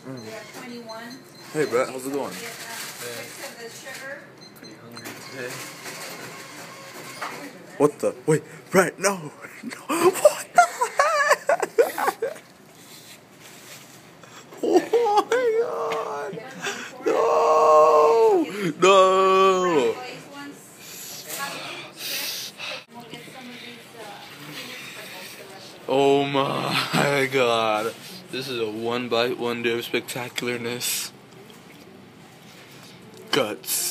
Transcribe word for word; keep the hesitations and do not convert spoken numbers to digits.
Mm. twenty-one. Hey, Brett, how's it going? Hey. Pretty hungry today. What the? Wait, Brett, no! No. What the heck? Oh my god! No! No! Oh my god. This is a one bite wonder of spectacularness. Guts.